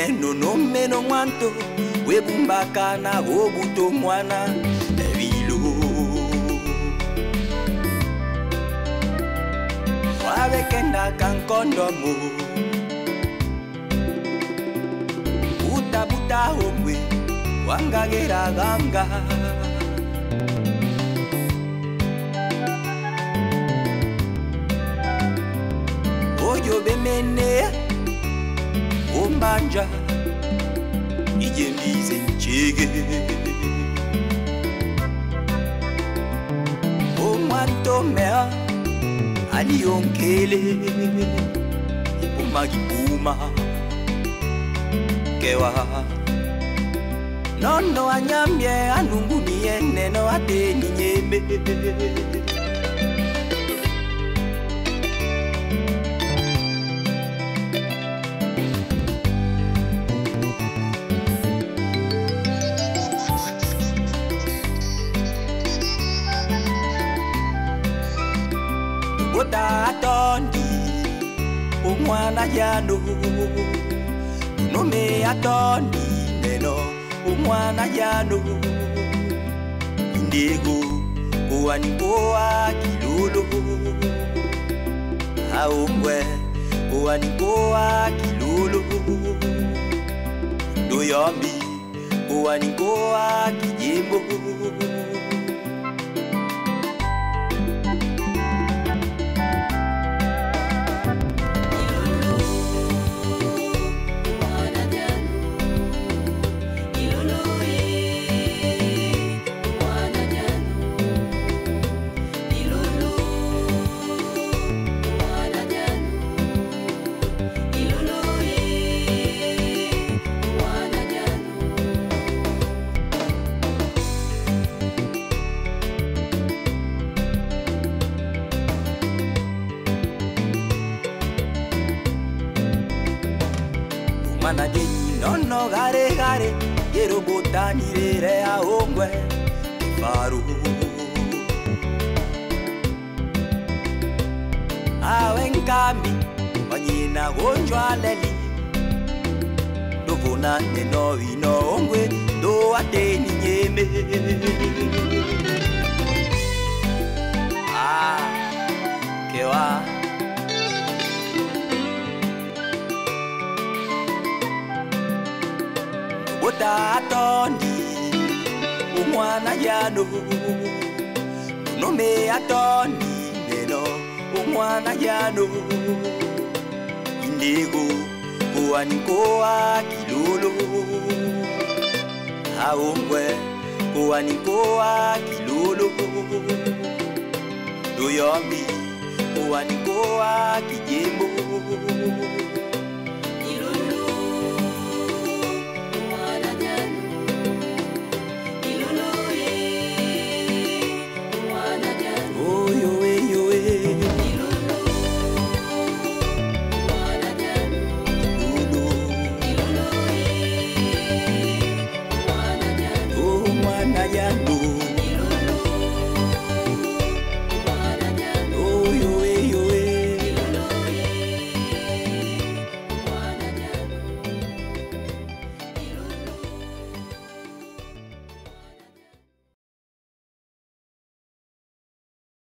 no no meno mwanto webumbaka na obuto mwana evilo wabekenda kankondomo buta homwe wangagera ganga oyo bemene ombanja ijembize nchege omwantomea alionkele umagipuma kewa nono anyambye anungunie neno ateni nyembe atondi umwana jano nome atondi neno umwana jano ndego uwanikoa kilolo aungwe uwanikoa kilolo doyombi uwanikoa kijembo Mana deni nono gare yero botani re a ongwe faru awenkami wanyina gonjwa leli dovona neno ino ongwe do ateni nyeme kewa Bota atondi umwana jano nome atondi neno umwana jano indego kuanikoa kilolo aongwe kuanikoa kilolo doyombi kuanikoa kijembo ya